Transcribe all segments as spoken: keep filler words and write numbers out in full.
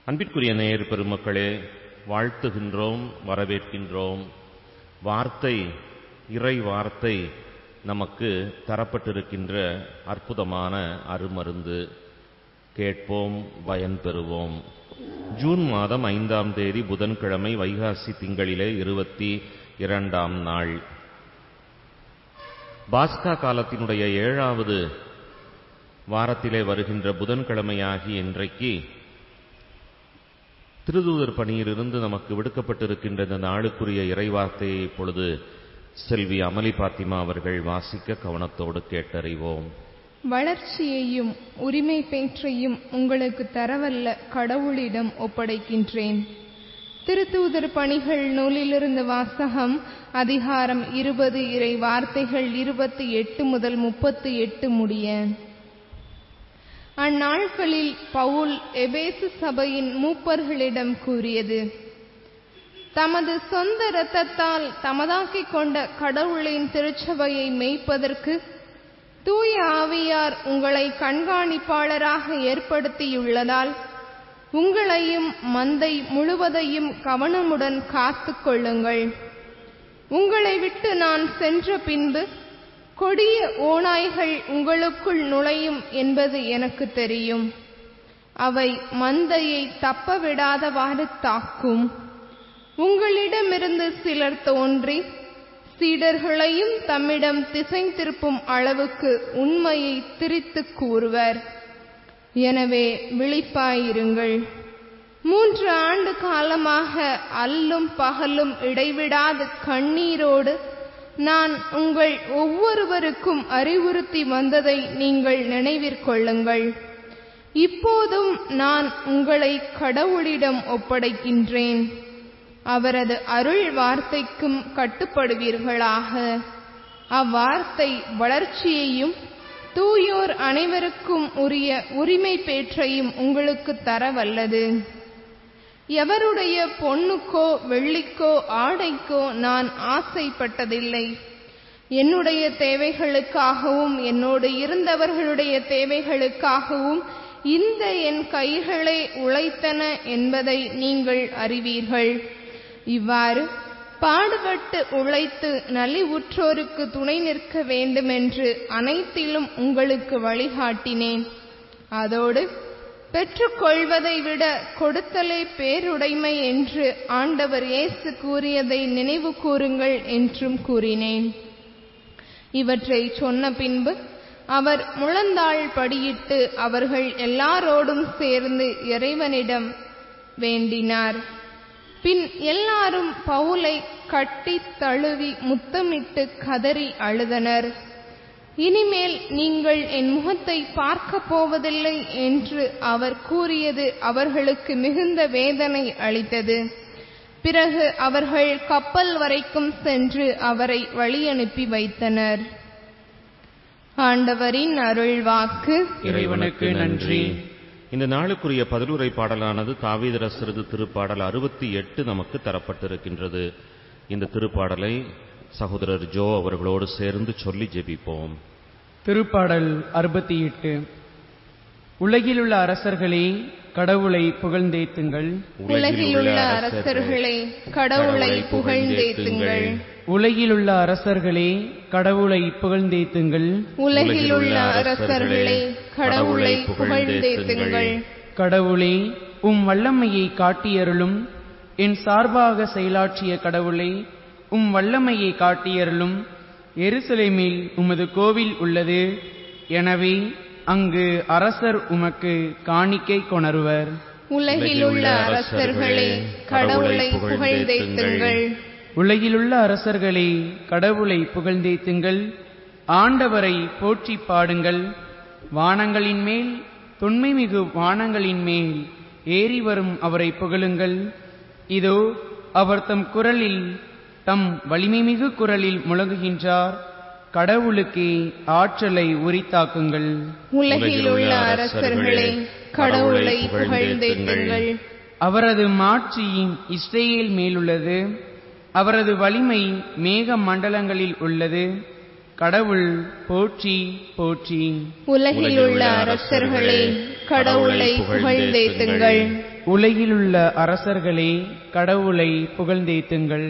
அன்பிற்குரிய நேயர் பெருமக்களே, வாழ்த்துகின்றோம், வரவேற்கின்றோம். வார்த்தை, இறை வார்த்தை நமக்கு தரப்பட்டிருக்கின்ற அற்புதமான அருமருந்து. கேட்போம், பயன் பெறுவோம். ஜூன் மாதம் ஐந்தாம் தேதி புதன்கிழமை, வைகாசி திங்களிலே இருபத்தி இரண்டாம் நாள். பாஸ்கா காலத்தினுடைய ஏழாவது வாரத்திலே வருகின்ற புதன்கிழமையாகி இன்றைக்கு திருதூதர் பணியிலிருந்து நமக்கு விடுக்கப்பட்டிருக்கின்ற இந்த நாளுக்குரிய இறைவார்த்தையை இப்பொழுது செல்வி அமலி பாத்திமா அவர்கள் வாசிக்க கவனத்தோடு கேட்டறிவோம். வளர்ச்சியையும் உரிமை பேற்றையும் உங்களுக்கு தரவல்ல கடவுளிடம் ஒப்படைக்கின்றேன். திருத்தூதர் பணிகள் நூலிலிருந்து வாசகம். அதிகாரம் இருபது, இறை வார்த்தைகள் இருபத்தி எட்டு முதல் முப்பத்தி எட்டு முடிய. அந்நாட்களில் பவுல் எபேசு சபையின் மூப்பர்களிடம் கூறியது: தமது சொந்த இரத்தத்தால் தமதாக்கிக் கொண்ட கடவுளின் திருச்சபையை மேய்ப்பதற்கு தூய ஆவியார் உங்களை கண்காணிப்பாளராக ஏற்படுத்தியுள்ளதால் உங்களையும் மந்தை முழுவதையும் கவனமுடன் காத்து கொள்ளுங்கள். உங்களை விட்டு நான் சென்ற பின்பு கொடிய ஓநாய்கள் உங்களுக்குள் நுழையும் என்பது எனக்கு தெரியும். அவை மந்தையை தப்ப விடாதவாறு தாக்கும். உங்களிடமிருந்து சிலர் தோன்றி சீடர்களையும் தம்மிடம் திசை திருப்பும் அளவுக்கு உண்மையை திரித்து கூறுவர். எனவே விழிப்பாயிருங்கள். மூன்று ஆண்டு காலமாக அல்லும் பகலும் இடைவிடாது கண்ணீரோடு நான் உங்கள் ஒவ்வொருவருக்கும் அறிவுறுத்தி வந்ததை நீங்கள் நினைவிற்கொள்ளுங்கள். இப்போதும் நான் உங்களை கடவுளிடம் ஒப்படைக்கின்றேன். அவரது அருள் வார்த்தைக்கும் கட்டுப்படுவீர்களாக. அவ்வார்த்தை வளர்ச்சியையும் தூயோர் அனைவருக்கும் உரிய உரிமை பேற்றையும் உங்களுக்கு தரவல்லது. எவருடைய பொன்னுக்கோ வெள்ளிக்கோ ஆடைக்கோ நான் ஆசைப்பட்டதில்லை. என்னுடைய தேவைகளுக்காகவும் என்னோடு இருந்தவர்களுடைய தேவைகளுக்காகவும் இந்த என் கைகளே உழைத்தன என்பதை நீங்கள் அறிவீர்கள். இவ்வாறு பாடுபட்டு உழைத்து நலிவுற்றோருக்கு துணை நிற்க வேண்டுமென்று அனைத்திலும் உங்களுக்கு வழிகாட்டினேன். அதோடு பெற்றுக்கொள்வதை விட கொடுத்தலே பேருடைமை என்று ஆண்டவர் இயேசு கூறியதை நினைவு கூறுங்கள் என்றும் கூறினேன். இவற்றை சொன்ன பின்பு அவர் முழந்தாள் படியிட்டு அவர்கள் எல்லாரோடும் சேர்ந்து இறைவனிடம் வேண்டினார். பின் எல்லாரும் பவுலை கட்டி தழுவி முத்தமிட்டு கதறி அழுதனர். இனிமேல் நீங்கள் என் முகத்தை பார்க்க போவதில்லை என்று அவர் கூறியது அவர்களுக்கு மிகுந்த வேதனை அளித்தது. பிறகு அவர்கள் கப்பல் வரைக்கும் சென்று அவரை வழியனுப்பி வைத்தனர். ஆண்டவரின் அருள்வாக்கு. இறைவனுக்கு நன்றி. இந்த நாளுக்குரிய பதிலுரை பாடலானது தாவீதரசரது திருப்பாடல் அறுபத்தி எட்டு நமக்கு தரப்பட்டிருக்கின்றது. இந்த திருப்பாடலை சகோதரர் ஜோ அவர்களோடு சேர்ந்து சொல்லி ஜெபிப்போம். திருப்பாடல் அறுபத்தி எட்டு. உலகிலுள்ள அரசர்களே கடவுளை புகழ்ந்தேத்துங்கள். உலகிலுள்ள அரசர்களே கடவுளை புகழ்ந்தேத்துங்கள். உலகிலுள்ள அரசர்களே கடவுளை புகழ்ந்தேத்துங்கள். உலகிலுள்ள அரசர்களே கடவுளை புகழ்ந்தேத்துங்கள். கடவுளே, உம் வல்லமையை காட்டியருளும். என் சார்பாக செயலாற்றிய கடவுளை, உம் வல்லமையை காட்டியருளும். எருசலேமில் உமது கோவில் உள்ளது. எனவே அங்கு அரசர் உமக்கு காணிக்கை கொணருவர். உலகிலுள்ள அரசர்களே கடவுளை புகழ்ந்தேத்துங்கள். உலகிலுள்ள அரசர்களே கடவுளை புகழ்ந்தேத்துங்கள். ஆண்டவரை போற்றி பாடுங்கள். வானங்களின் மேல், தொன்மைமிகு வானங்களின் மேல் ஏறி வரும் அவரை புகழுங்கள். இதோ அவர் தம் குரலில், தம் வலிமைமிகு குரலில் முழங்குகின்றார். கடவுளுக்கே ஆற்றலை உரித்தாக்குங்கள். உலகிலுள்ள அரசர்களே கடவுளை புகழ்ந்தேத்துங்கள். அவரது மாட்சி இஸ்ரேல் மேலுள்ளது. அவரது வலிமை மேக மண்டலங்களில் உள்ளது. கடவுள் போற்றி போற்றி. உலகிலுள்ள அரசர்களே கடவுளை புகழ்ந்தேத்துங்கள். உலகிலுள்ள அரசர்களே, கடவுளை புகழ்ந்தேத்துங்கள்.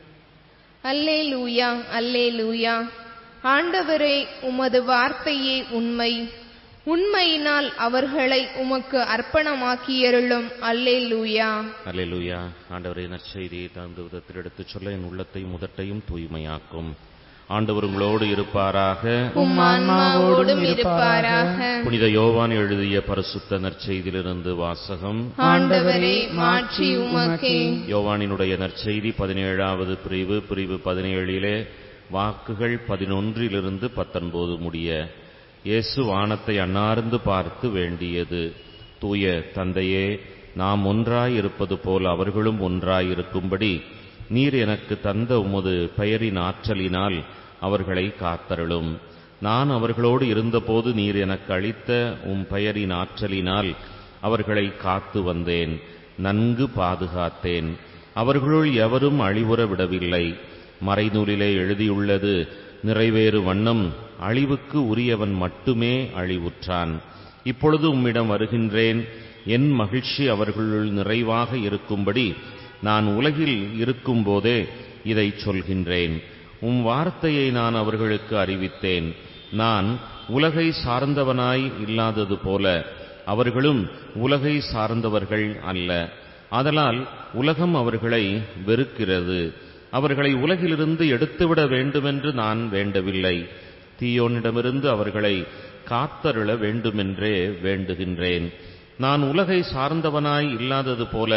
அல்லேலூயா, அல்லேலூயா. ஆண்டவரே, உமது வார்த்தையே உண்மை. உண்மையினால் அவர்களை உமக்கு அர்ப்பணமாக்கியருளும். அல்லேலூயா, அல்லேலூயா. ஆண்டவரே, நற்செய்தியை தகுந்த விதத்தில் எடுத்துச் சொல்ல என் உள்ளத்தையும் முதட்டையும் தூய்மையாக்கும். ஆண்டவர் உங்களோடு இருப்பாராக, உம் ஆன்மாவோடும் இருப்பாராக. புனித யோவான் எழுதிய பரிசுத்த நற்செய்தியிலிருந்து வாசகம். ஆண்டவரே, மாட்சி உமக்கே. யோவானினுடைய நற்செய்தி பதினேழாவது பிரிவு பிரிவு பதினேழிலே வாக்குகள் பதினொன்றிலிருந்து பத்தொன்பது முடிய. இயேசு வானத்தை அண்ணார்ந்து பார்த்து வேண்டியது: தூய தந்தையே, நாம் ஒன்றாயிருப்பது போல் அவர்களும் ஒன்றாயிருக்கும்படி நீர் எனக்கு தந்த உமது பெயரின் ஆற்றலினால் அவர்களை காத்தருளும். நான் அவர்களோடு இருந்தபோது நீர் எனக்கு அளித்த உம் பெயரின் ஆற்றலினால் அவர்களை காத்து வந்தேன், நன்கு பாதுகாத்தேன். அவர்களுள் எவரும் அழிவுற விடவில்லை. மறைநூலிலே எழுதியுள்ளது நிறைவேறு வண்ணம் அழிவுக்கு உரியவன் மட்டுமே அழிவுற்றான். இப்பொழுது உம்மிடம் வருகின்றேன். என் மகிழ்ச்சி அவர்களுள் நிறைவாக இருக்கும்படி நான் உலகில் இருக்கும்போதே இதை சொல்கின்றேன். உம் வார்த்தையை நான் அவர்களுக்கு அறிவித்தேன். நான் உலகை சார்ந்தவனாய் இல்லாதது போல அவர்களும் உலகை சார்ந்தவர்கள் அல்ல. ஆதலால் உலகம் அவர்களை வெறுக்கிறது. அவர்களை உலகிலிருந்து எடுத்துவிட வேண்டுமென்று நான் வேண்டவில்லை. தீயோனிடமிருந்து அவர்களை காத்தருள வேண்டுமென்றே வேண்டுகின்றேன். நான் உலகை சார்ந்தவனாய் இல்லாதது போல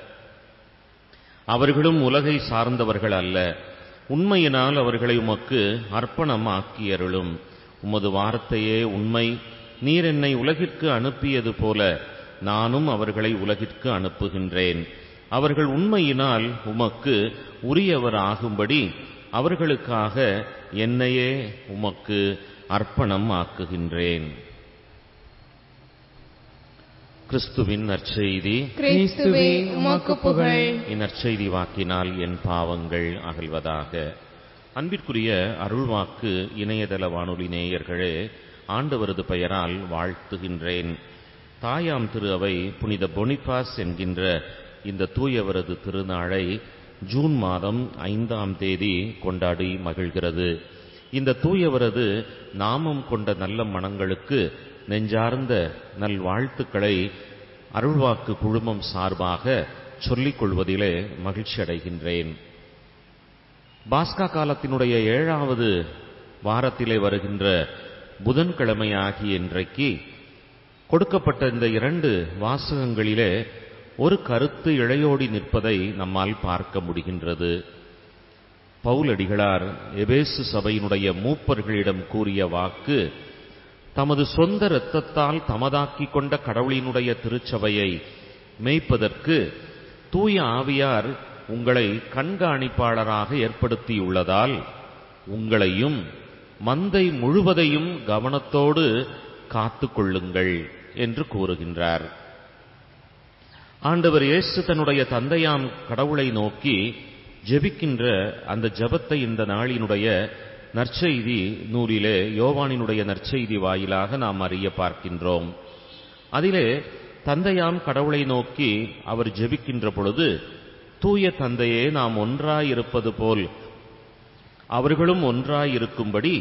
அவர்களும் உலகை சார்ந்தவர்கள் அல்ல. உண்மையினால் அவர்களை உமக்கு அர்ப்பணம் ஆக்கியருளும். உமது வார்த்தையே உண்மை. நீர் என்னை உலகிற்கு அனுப்பியது போல நானும் அவர்களை உலகிற்கு அனுப்புகின்றேன். அவர்கள் உண்மையினால் உமக்கு உரியவர் ஆகும்படி அவர்களுக்காக என்னையே உமக்கு அர்ப்பணம் ஆக்குகின்றேன். கிறிஸ்துவின் நற்செய்தி. கிறிஸ்துவே, உமக்கு புகழ். இந்நற்செய்தி வாக்கினால் என் பாவங்கள் அகல்வதாக. அன்பிற்குரிய அருள்வாக்கு இணையதள வானொலி நேயர்களே, ஆண்டவரது பெயரால் வாழ்த்துகின்றேன். தாயாம் திரு அவை புனித பொனிபாஸ் என்கின்ற இந்த தூயவரது திருநாளை ஜூன் மாதம் ஐந்தாம் தேதி கொண்டாடி மகிழ்கிறது. இந்த தூயவரது நாமம் கொண்ட நல்ல மனங்களுக்கு நெஞ்சார்ந்த நல்வாழ்த்துக்களை அருள்வாக்கு குழுமம் சார்பாக சொல்லிக் கொள்வதிலே மகிழ்ச்சி அடைகின்றேன். பாஸ்கா காலத்தினுடைய ஏழாவது வாரத்திலே வருகின்ற புதன்கிழமை ஆகிய இன்றைக்கு கொடுக்கப்பட்ட இந்த இரண்டு வாசகங்களிலே ஒரு கருத்து இழையோடி நிற்பதை நம்மால் பார்க்க முடிகின்றது. பவுலடிகளார் எபேசு சபையினுடைய மூப்பர்களிடம் கூறிய வாக்கு, தமது சொந்த இரத்தத்தால் தமதாக்கிக் கொண்ட கடவுளினுடைய திருச்சபையை மேய்ப்பதற்கு தூய ஆவியார் உங்களை கண்காணிப்பாளராக ஏற்படுத்தியுள்ளதால் உங்களையும் மந்தை முழுவதையும் கவனத்தோடு காத்து கொள்ளுங்கள் என்று கூறுகின்றார். ஆண்டவர் இயேசு தன்னுடைய தந்தையாம் கடவுளை நோக்கி ஜெபிக்கின்ற அந்த ஜெபத்தை இந்த நாளினுடைய நற்செய்தி நூலிலே யோவானினுடைய நற்செய்தி வாயிலாக நாம் அறிய பார்க்கின்றோம். அதிலே தந்தையாம் கடவுளை நோக்கி அவர் ஜெபிக்கின்ற பொழுது, தூய தந்தையே, நாம் ஒன்றாயிருப்பது போல் அவர்களும் ஒன்றாயிருக்கும்படி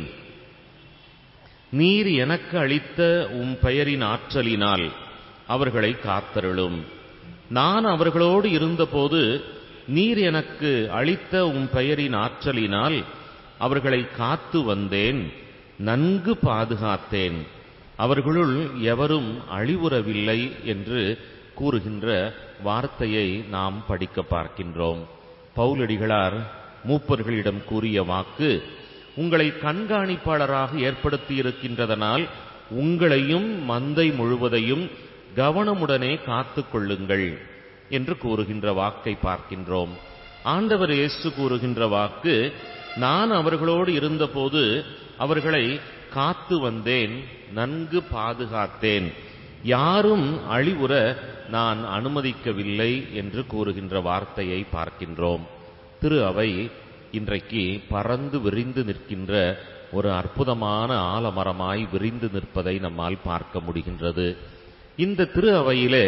நீர் எனக்கு அளித்த உம் பெயரின் ஆற்றலினால் அவர்களை காத்தருளும். நான் அவர்களோடு இருந்தபோது நீர் எனக்கு அளித்த உம் பெயரின் ஆற்றலினால் அவர்களை காத்து வந்தேன், நன்கு பாதுகாத்தேன். அவர்களுள் எவரும் அழிவுறவில்லை என்று கூறுகின்ற வார்த்தையை நாம் படிக்க பார்க்கின்றோம். பவுலடிகளார் மூப்பர்களிடம் கூறிய வாக்கு, உங்களை கண்காணிப்பாளராக ஏற்படுத்தியிருக்கின்றதனால் உங்களையும் மந்தை முழுவதையும் கவனமுடனே காத்து கொள்ளுங்கள் என்று கூறுகின்ற வாக்கை பார்க்கின்றோம். ஆண்டவர் இயேசு கூறுகின்ற வாக்கு, நான் அவர்களோடு இருந்தபோது அவர்களை காத்து வந்தேன், நன்கு பாதுகாத்தேன், யாரும் அழிவுற நான் அனுமதிக்கவில்லை என்று கூறுகின்ற வார்த்தையை பார்க்கின்றோம். திரு அவை இன்றைக்கு பறந்து விரிந்து நிற்கின்ற ஒரு அற்புதமான ஆலமரமாய் விரிந்து நிற்பதை நம்மால் பார்க்க முடிகின்றது. இந்த திரு அவையிலே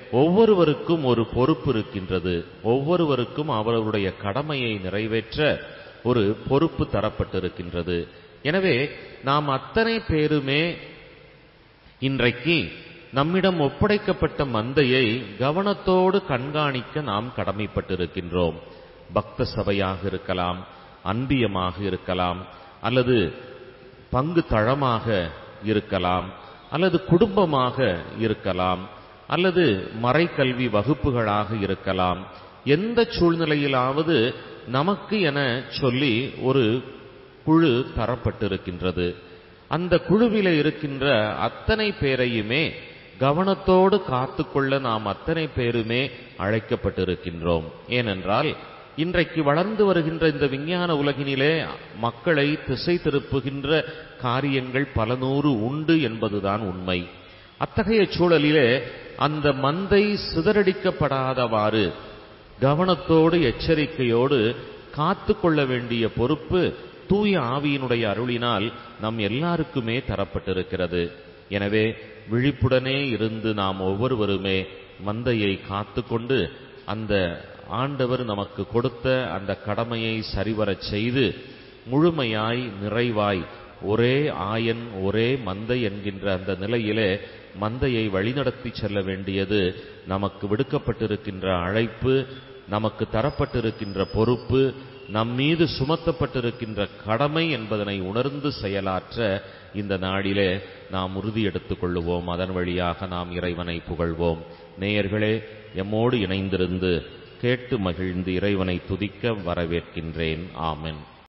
ஒவ்வொருவருக்கும் ஒரு பொறுப்பு இருக்கின்றது. ஒவ்வொருவருக்கும் அவர்களுடைய கடமையை நிறைவேற்ற ஒரு பொறுப்பு தரப்பட்டிருக்கின்றது. எனவே நாம் அத்தனை பேருமே இன்றைக்கு நம்மிடம் ஒப்படைக்கப்பட்ட மந்தையை கவனத்தோடு கண்காணிக்க நாம் கடமைப்பட்டிருக்கின்றோம். பக்த சபையாக இருக்கலாம், அன்பியமாக இருக்கலாம், அல்லது பங்கு தளமாக இருக்கலாம், அல்லது குடும்பமாக இருக்கலாம், அல்லது மறைக்கல்வி வகுப்புகளாக இருக்கலாம். எந்த சூழ்நிலையிலாவது நமக்கு என சொல்லி ஒரு குழு தரப்பட்டிருக்கின்றது. அந்த குழுவிலே இருக்கின்ற அத்தனை பேரையுமே கவனத்தோடு காத்துக்கொள்ள நாம் அத்தனை பேருமே அழைக்கப்பட்டிருக்கின்றோம். ஏனென்றால் இன்றைக்கு வளர்ந்து வருகின்ற இந்த விஞ்ஞான உலகினிலே மக்களை திசை திருப்புகின்ற காரியங்கள் பல நூறு உண்டு என்பதுதான் உண்மை. அத்தகைய சூழலிலே அந்த மந்தை சிதறடிக்கப்படாதவாறு கவனத்தோடு எச்சரிக்கையோடு காத்து கொள்ள வேண்டிய பொறுப்பு தூய ஆவியினுடைய அருளினால் நம் எல்லாருக்குமே தரப்பட்டிருக்கிறது. எனவே விழிப்புடனே இருந்து நாம் ஒவ்வொருவருமே மந்தையை காத்து கொண்டு அந்த ஆண்டவர் நமக்கு கொடுத்த அந்த கடமையை சரிவரச் செய்து முழுமையாய் நிறைவாய் ஒரே ஆயன் ஒரே மந்தை என்கின்ற அந்த நிலையிலே மந்தையை வழிநடத்தி செல்ல வேண்டியது நமக்கு விடுக்கப்பட்டிருக்கின்ற அழைப்பு, நமக்கு தரப்பட்டிருக்கின்ற பொறுப்பு, நம் மீது சுமத்தப்பட்டிருக்கின்ற கடமை என்பதனை உணர்ந்து செயலாற்ற இந்த நாளிலே நாம் உறுதி எடுத்துக் கொள்ளுவோம். அதன் வழியாக நாம் இறைவனை புகழ்வோம். நேயர்களே, எம்மோடு இணைந்திருந்து கேட்டு மகிழ்ந்து இறைவனை துதிக்க வரவேற்கின்றேன். ஆமென்.